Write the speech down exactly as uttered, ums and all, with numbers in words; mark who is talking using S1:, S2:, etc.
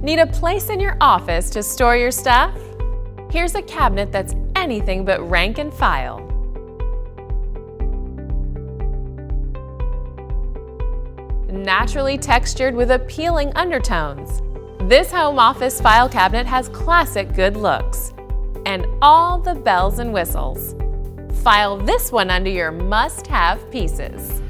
S1: Need a place in your office to store your stuff? Here's a cabinet that's anything but rank and file. Naturally textured with appealing undertones, this home office file cabinet has classic good looks and all the bells and whistles. File this one under your must-have pieces.